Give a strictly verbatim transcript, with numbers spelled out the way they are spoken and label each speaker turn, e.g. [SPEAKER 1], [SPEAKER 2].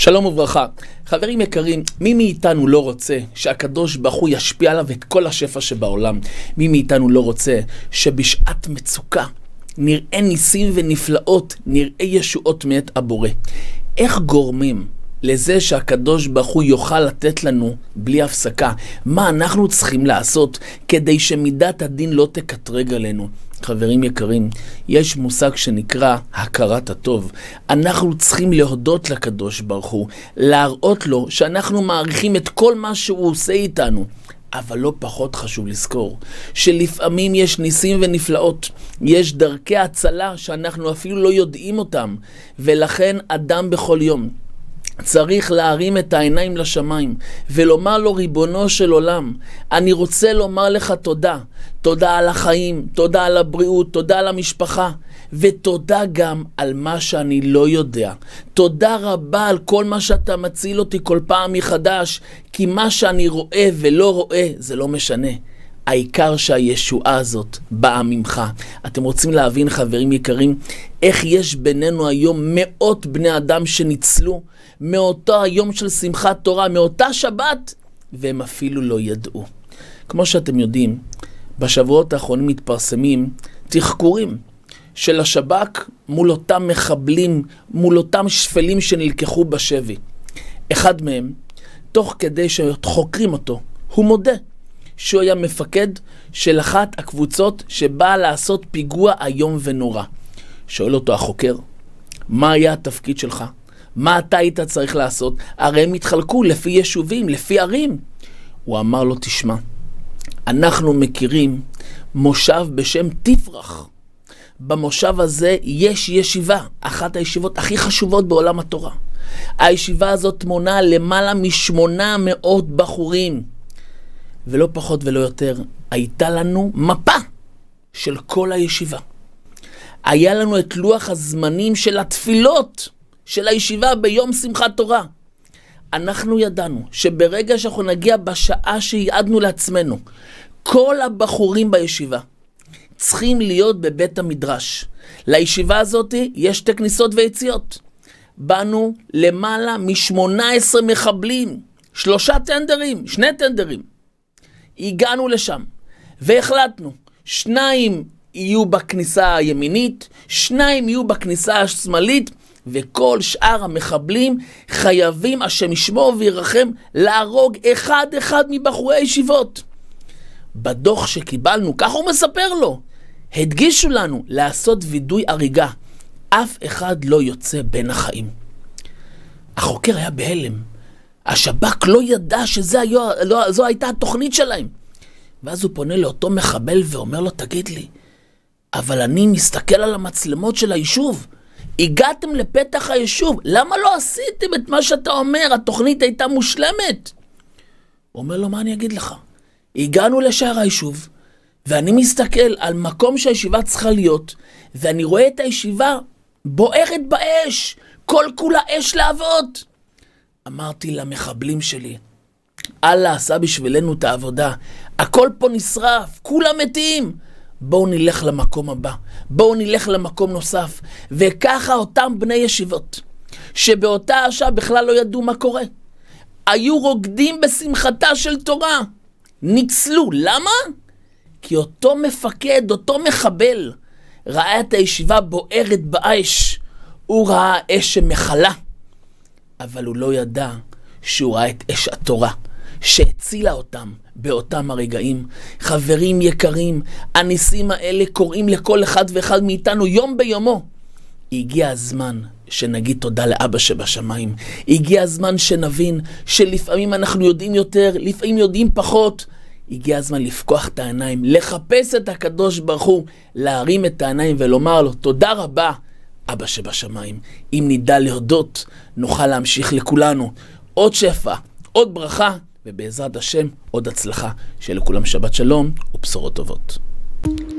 [SPEAKER 1] שלום וברכה. חברים יקרים, מי מאיתנו לא רוצה שהקדוש ברוך הוא ישפיע עליו את כל השפע שבעולם? מי מאיתנו לא רוצה שבשעת מצוקה נראה ניסים ונפלאות, נראה ישועות מאת הבורא? איך גורמים לזה שהקדוש ברוך הוא יוכל לתת לנו בלי הפסקה? מה אנחנו צריכים לעשות כדי שמידת הדין לא תקטרג עלינו? חברים יקרים, יש מושג שנקרא הכרת הטוב. אנחנו צריכים להודות לקדוש ברוך הוא, להראות לו שאנחנו מעריכים את כל מה שהוא עושה איתנו. אבל לא פחות חשוב לזכור שלפעמים יש ניסים ונפלאות, יש דרכי הצלה שאנחנו אפילו לא יודעים אותם, ולכן אדם בכל יום צריך להרים את העיניים לשמיים ולומר לו, ריבונו של עולם, אני רוצה לומר לך תודה. תודה על החיים, תודה על הבריאות, תודה על המשפחה, ותודה גם על מה שאני לא יודע. תודה רבה על כל מה שאתה מציל אותי כל פעם מחדש, כי מה שאני רואה ולא רואה זה לא משנה. העיקר שהישועה הזאת באה ממך. אתם רוצים להבין, חברים יקרים, איך יש בינינו היום מאות בני אדם שניצלו מאותו היום של שמחת תורה, מאותה שבת, והם אפילו לא ידעו. כמו שאתם יודעים, בשבועות האחרונים מתפרסמים תחקורים של השב"כ מול אותם מחבלים, מול אותם שפלים שנלקחו בשבי. אחד מהם, תוך כדי שחוקרים אותו, הוא מודה שהוא היה מפקד של אחת הקבוצות שבאה לעשות פיגוע היום ונורא. שואל אותו החוקר, מה היה התפקיד שלך? מה אתה היית צריך לעשות? הרי הם התחלקו לפי יישובים, לפי ערים. הוא אמר לו, תשמע, אנחנו מכירים מושב בשם תפרח. במושב הזה יש ישיבה, אחת הישיבות הכי חשובות בעולם התורה. הישיבה הזאת מונה למעלה משמונה מאות בחורים. ולא פחות ולא יותר, הייתה לנו מפה של כל הישיבה. היה לנו את לוח הזמנים של התפילות של הישיבה ביום שמחת תורה. אנחנו ידענו שברגע שאנחנו נגיע בשעה שיעדנו לעצמנו, כל הבחורים בישיבה צריכים להיות בבית המדרש. לישיבה הזאת יש שתי כניסות ויציאות. באנו למעלה מ-שמונה עשרה מחבלים, שלושה טנדרים, שני טנדרים. הגענו לשם והחלטנו, שניים יהיו בכניסה הימינית, שניים יהיו בכניסה השמאלית, וכל שאר המחבלים חייבים, השם ישמור וירחם, להרוג אחד אחד מבחורי הישיבות. בדוח שקיבלנו, כך הוא מספר לו, הדגישו לנו לעשות וידוי הריגה. אף אחד לא יוצא בין החיים. החוקר היה בהלם. השב"כ לא ידע שזו לא, זו הייתה התוכנית שלהם. ואז הוא פונה לאותו מחבל ואומר לו, תגיד לי, אבל אני מסתכל על המצלמות של היישוב. הגעתם לפתח היישוב, למה לא עשיתם את מה שאתה אומר? התוכנית הייתה מושלמת. הוא אומר לו, מה אני אגיד לך? הגענו לשער היישוב, ואני מסתכל על מקום שהישיבה צריכה להיות, ואני רואה את הישיבה בוערת באש, כל כולה אש להבות. אמרתי למחבלים שלי, אללה עשה בשבילנו את העבודה, הכל פה נשרף, כולם מתים. בואו נלך למקום הבא, בואו נלך למקום נוסף. וככה אותם בני ישיבות, שבאותה השעה בכלל לא ידעו מה קורה, היו רוקדים בשמחתה של תורה, ניצלו. למה? כי אותו מפקד, אותו מחבל, ראה את הישיבה בוערת באש. הוא ראה אש שמחלה, אבל הוא לא ידע שהוא ראה את אש התורה שהצילה אותם באותם הרגעים. חברים יקרים, הניסים האלה קוראים לכל אחד ואחד מאיתנו יום ביומו. הגיע הזמן שנגיד תודה לאבא שבשמיים. הגיע הזמן שנבין שלפעמים אנחנו יודעים יותר, לפעמים יודעים פחות. הגיע הזמן לפקוח את העיניים, לחפש את הקדוש ברוך הוא, להרים את העיניים ולומר לו, תודה רבה, אבא שבשמיים. אם נדע להודות, נוכל להמשיך לכולנו עוד שפע, עוד ברכה, ובעזרת השם עוד הצלחה. שיהיה לכולם שבת שלום ובשורות טובות.